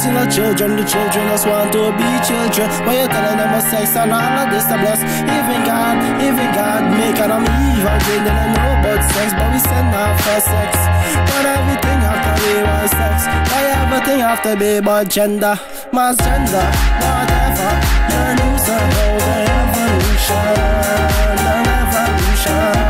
raising the children just want to be children. But you're telling them a sex and all of this to bless. Even God make them evil. They didn't know about sex, but we send out for sex. But everything have to be about sex. Why everything have to be about gender? Mass gender, whatever. You're a loser, oh, the evolution, the revolution.